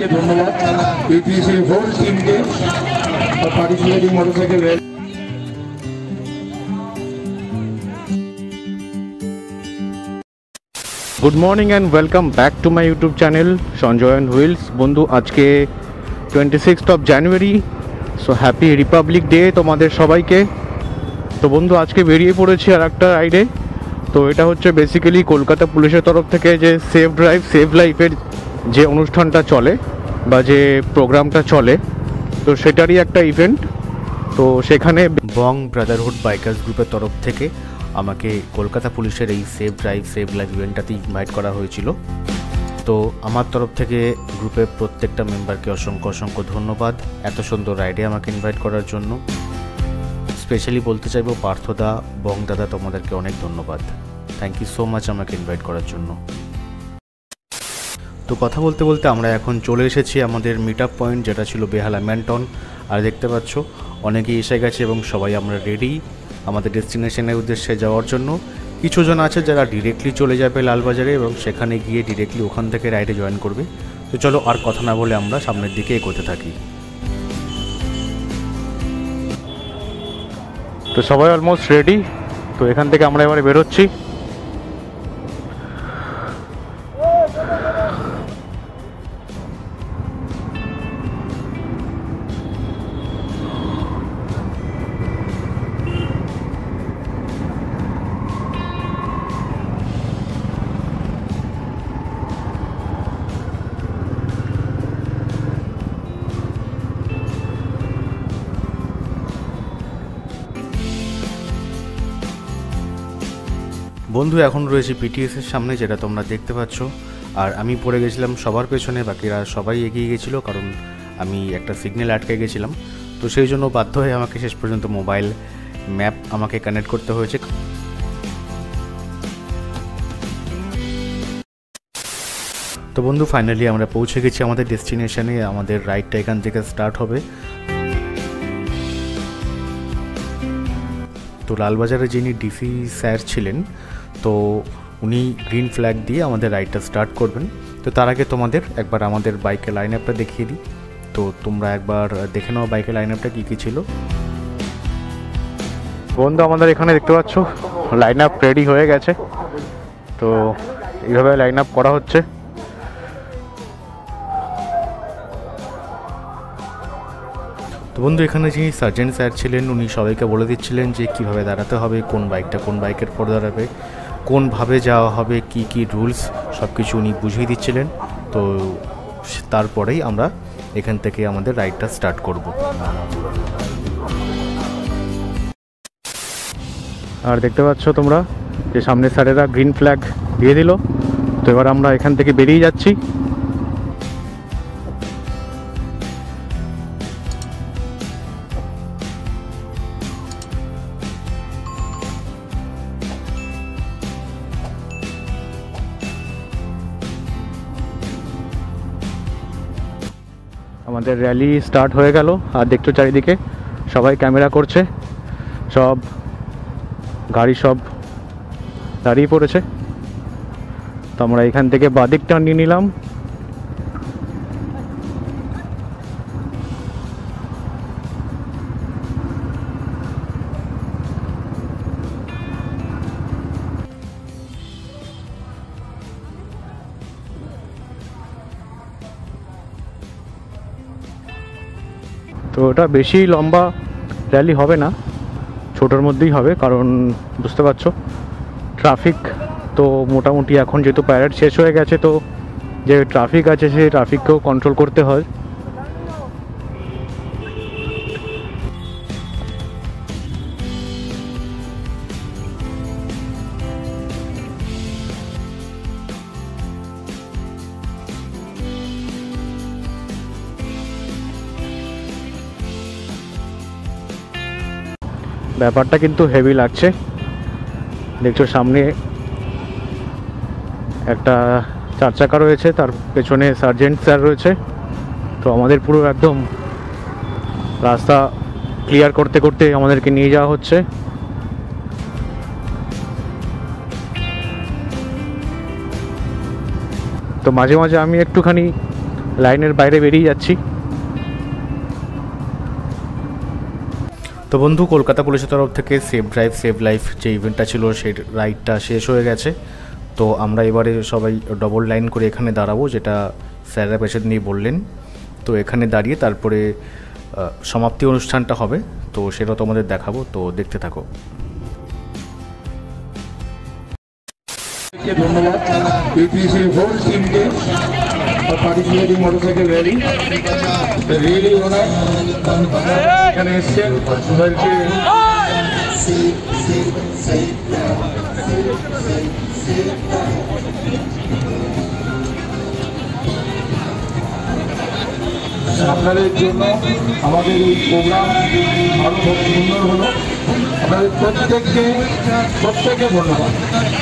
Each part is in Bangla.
ধন্যবাদ ইউটিসি হোল টিমকে participating motorcycle rally. Good morning and welcome back to my YouTube channel Sanjay and wheels. বন্ধু, আজকে 26 জানুয়ারি, সো হ্যাপি রিপাবলিক ডে তোমাদের সবাইকে। তো বন্ধু, আজকে বেরিয়ে পড়েছি আর একটা রাইডে। তো এটা হচ্ছে বেসিক্যালি কলকাতা পুলিশের তরফ থেকে যে সেফ ড্রাইভ সেভ লাইফের যে অনুষ্ঠানটা চলে বা যে প্রোগ্রামটা চলে, তো সেটারই একটা ইভেন্ট। তো সেখানে বং ব্রাদারহুড বাইকার্স গ্রুপের তরফ থেকে আমাকে কলকাতা পুলিশের এই সেফ ড্রাইভ সেভ লাইফ ইভেন্টটাতে ইনভাইট করা হয়েছিল। তো আমার তরফ থেকে গ্রুপের প্রত্যেকটা মেম্বারকে অসংখ্য অসংখ্য ধন্যবাদ এত সুন্দর রাইডে আমাকে ইনভাইট করার জন্য। স্পেশালি বলতে চাইবো পার্থদা, বং দাদা, তোমাদেরকে অনেক ধন্যবাদ। থ্যাংক ইউ সো মাচ আমাকে ইনভাইট করার জন্য। তো কথা বলতে বলতে আমরা এখন চলে এসেছি আমাদের মিট আপ পয়েন্ট, যেটা ছিল বেহালা ম্যানটন। আর দেখতে পাচ্ছ অনেকেই এসে গেছে এবং সবাই আমরা রেডি আমাদের ডেস্টিনেশনের উদ্দেশ্যে যাওয়ার জন্য। কিছু জন আছে যারা ডিরেক্টলি চলে যাবে লালবাজারে এবং সেখানে গিয়ে ডিরেক্টলি ওখান থেকে রাইডে জয়েন করবে। তো চলো আর কথা না বলে আমরা সামনের দিকে এগোতে থাকি। তো সবাই অলমোস্ট রেডি। তো এখান থেকে আমরা এবারে বেরোচ্ছি। বন্ধু, এখন রয়েছে পিটিএসের সামনে, যেটা তোমরা দেখতে পাচ্ছ। আর আমি পড়ে গেছিলাম সবার পেছনে, বাকিরা সবাই এগিয়ে গেছিলো কারণ আমি একটা সিগন্যাল আটকে গেছিলাম। তো সেই জন্য বাধ্য হয়ে আমাকে শেষ পর্যন্ত মোবাইল ম্যাপ আমাকে কানেক্ট করতে হয়েছে। তো বন্ধু, ফাইনালি আমরা পৌঁছে গেছি আমাদের ডেস্টিনেশনে। আমাদের রাইডটা এখান থেকে স্টার্ট হবে। তো লালবাজারে যিনি ডিসি স্যার ছিলেন, তো উনি গ্রিন ফ্ল্যাগ দিয়ে আমাদের রাইডটা স্টার্ট করবেন। তো তার আগে তোমাদের একবার আমাদের বাইকের লাইন আপটা দেখিয়ে দিই। তো তোমরা একবার দেখে নাও বাইকের লাইন আপটা কী কী ছিল। বন্ধু, আমাদের এখানে দেখতে পাচ্ছ লাইন আপ রেডি হয়ে গেছে। তো এইভাবে লাইন আপ করা হচ্ছে। তো বন্ধু, এখানে যিনি সার্জেন্ট স্যার ছিলেন, উনি সবাইকে বলে দিচ্ছিলেন যে কীভাবে দাঁড়াতে হবে, কোন বাইকটা কোন বাইকের পর দাঁড়াবে, কোনভাবে যাওয়া হবে, কি কি রুলস, সব কিছু উনি বুঝিয়ে দিচ্ছিলেন। তো তারপরেই আমরা এখান থেকে আমাদের রাইডটা স্টার্ট করব। আর দেখতে পাচ্ছ তোমরা যে সামনে স্যারেরা গ্রিন ফ্ল্যাগ দিয়ে দিল। তো এবার আমরা এখান থেকে বেরিয়ে যাচ্ছি। আমাদের র্যালি স্টার্ট হয়ে গেল। আর দেখছো চারিদিকে সবাই ক্যামেরা করছে, সব গাড়ি সব দাঁড়িয়ে পড়েছে। তো আমরা এখান থেকে বাদিকটা নিয়ে নিলাম। তো ওটা বেশি লম্বা র্যালি হবে না, ছোটোর মধ্যেই হবে, কারণ বুঝতে পারছো ট্রাফিক তো মোটামুটি এখন যেহেতু প্যারেড শেষ হয়ে গেছে, তো যে ট্রাফিক আছে সেই ট্রাফিককেও কন্ট্রোল করতে হয়। ব্যাপারটা কিন্তু হেভি লাগছে। দেখছো সামনে একটা 4 চাকা রয়েছে, তার পেছনে সার্জেন্ট স্যার রয়েছে। তো আমাদের পুরো একদম রাস্তা ক্লিয়ার করতে করতে আমাদেরকে নিয়ে যাওয়া হচ্ছে। তো মাঝে মাঝে আমি একটুখানি লাইনের বাইরে বেরিয়ে যাচ্ছি। তো বন্ধু, কলকাতা পুলিশের তরফ থেকে সেভ ড্রাইভ সেভ লাইফ যে ইভেন্টটা ছিল সেই রাইডটা শেষ হয়ে গেছে। তো আমরা এবারে সবাই ডবল লাইন করে এখানে দাঁড়াবো, যেটা স্যাররা পেশেন্ট নিয়ে বললেন। তো এখানে দাঁড়িয়ে তারপরে সমাপ্তি অনুষ্ঠানটা হবে, তো সেটা তোমাদের দেখাবো, তো দেখতে থাকো। ধন্যবাদ পিপিসি হোল টিমকে পার্টিসিপেটিং মোটরসাইকেল র্যালি রিয়েলি ওনার এখানে এসছেন ওদেরকে আপনাদের জন্য আমাদের এই প্রোগ্রাম আরো খুব সুন্দর হলো। আপনাদের প্রত্যেককে ধন্যবাদ।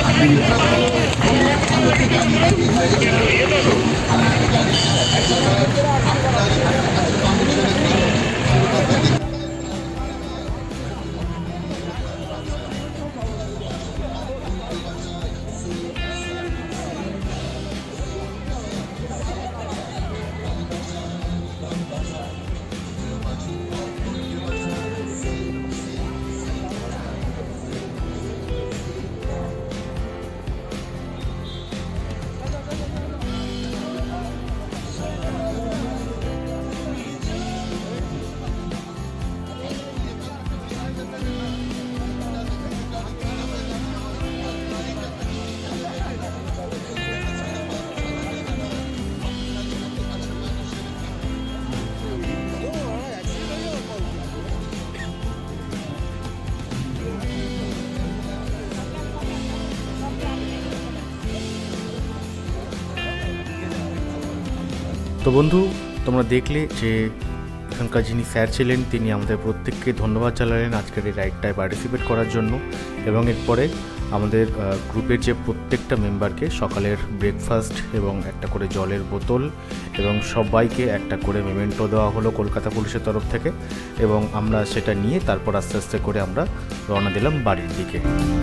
তো বন্ধু, তোমরা দেখলে যে এখানকার যিনি স্যার ছিলেন তিনি আমাদের প্রত্যেককে ধন্যবাদ জানালেন আজকের এই রাইডটায় পার্টিসিপেট করার জন্য। এবং এরপরে আমাদের গ্রুপের যে প্রত্যেকটা মেম্বারকে সকালের ব্রেকফাস্ট এবং একটা করে জলের বোতল এবং সবাইকে একটা করে মেমেন্টো দেওয়া হলো কলকাতা পুলিশের তরফ থেকে। এবং আমরা সেটা নিয়ে তারপর আস্তে আস্তে করে আমরা রওনা দিলাম বাড়ির দিকে।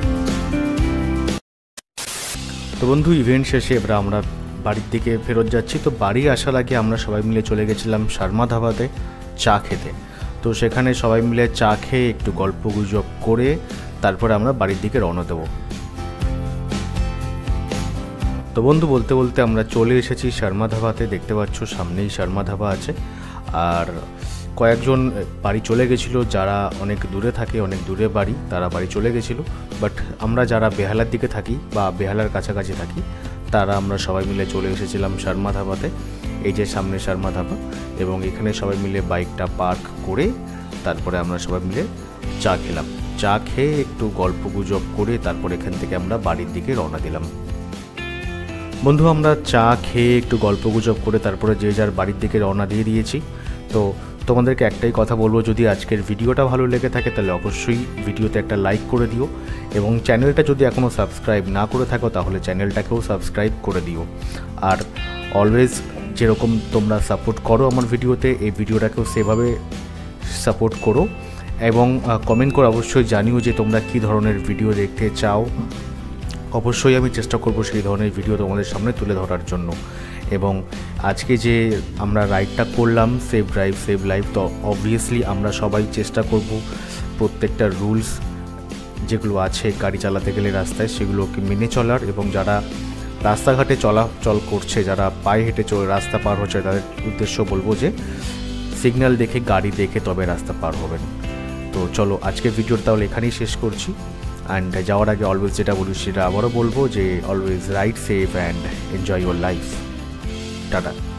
তো বন্ধু, ইভেন্ট শেষে এবার আমরা বাড়ির দিকে ফেরত যাচ্ছি। তো বাড়ি আসার আগে আমরা সবাই মিলে চলে গেছিলাম শর্মা ধাবাতে চা খেতে। তো সেখানে সবাই মিলে চা খেয়ে একটু গল্প গুজব করে তারপরে আমরা বাড়ির দিকে রওনা দেব। তো বন্ধু, বলতে বলতে আমরা চলে এসেছি শর্মা ধাবাতে। দেখতে পাচ্ছ সামনেই শর্মা ধাবা আছে। আর কয়েকজন বাড়ি চলে গেছিলো, যারা অনেক দূরে থাকে, অনেক দূরে বাড়ি, তারা বাড়ি চলে গেছিলো। বাট আমরা যারা বেহালার দিকে থাকি বা বেহালার কাছাকাছি থাকি তারা আমরা সবাই মিলে চলে এসেছিলাম শর্মা ধাবাতে। এই যে সামনে শর্মা ধাবা, এবং এখানে সবাই মিলে বাইকটা পার্ক করে তারপরে আমরা সবাই মিলে চা খেলাম। চা খেয়ে একটু গল্প গুজব করে তারপর এখান থেকে আমরা বাড়ির দিকে রওনা দিলাম। বন্ধু, আমরা চা খেয়ে একটু গল্প গুজব করে তারপরে যে যার বাড়ির দিকে রওনা দিয়ে দিয়েছি। তো তোমাদেরকে একটাই কথা বলবো, যদি আজকের ভিডিওটা ভালো লেগে থাকে তাহলে অবশ্যই ভিডিওতে একটা লাইক করে দিও, এবং চ্যানেলটা যদি এখনও সাবস্ক্রাইব না করে থাকো তাহলে চ্যানেলটাকেও সাবস্ক্রাইব করে দিও। আর অলওয়েজ যেরকম তোমরা সাপোর্ট করো আমার ভিডিওতে, এই ভিডিওটাকেও সেভাবে সাপোর্ট করো, এবং কমেন্ট করে অবশ্যই জানিও যে তোমরা কী ধরনের ভিডিও দেখতে চাও। অবশ্যই আমি চেষ্টা করব সেই ধরনের ভিডিও তোমাদের সামনে তুলে ধরার জন্য। এবং আজকে যে আমরা রাইডটা করলাম সেভ ড্রাইভ সেভ লাইফ, তো অবভিয়াসলি আমরা সবাই চেষ্টা করব প্রত্যেকটা রুলস যেগুলো আছে গাড়ি চালাতে গেলে রাস্তায় সেগুলোকে মেনে চলার, এবং যারা রাস্তাঘাটে চলাচল করছে, যারা পায়ে হেঁটে রাস্তা পার হচ্ছে, তাদের উদ্দেশ্য বলবো যে সিগন্যাল দেখে গাড়ি দেখে তবে রাস্তা পার হবেন। তো চলো আজকের ভিডিওটা তাহলে এখানেই শেষ করছি। অ্যান্ড যাওয়ার আগে অলওয়েজ যেটা বলি সেটা আবারও বলবো যে always ride safe and enjoy your life. Tata.